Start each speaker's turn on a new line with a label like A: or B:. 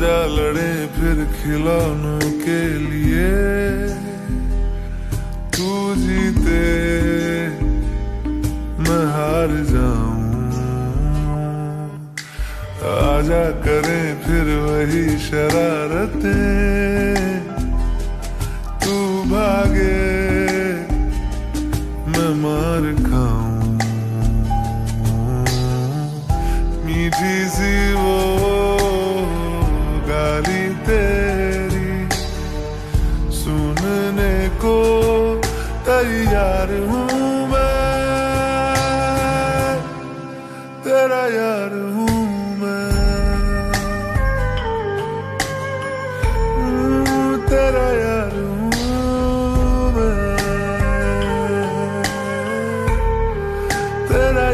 A: आजा लड़े फिर खिलौनों के लिए, तू जीते मैं हार जाऊं। आजा करें फिर वही शरारतें, तू भागे मैं मार खाऊं। मीठी सी वो गाली तेरी सुनने को तैयार हूँ मैं, तेरा यार हूँ मैं, तेरा यार हूँ मैं, तेरा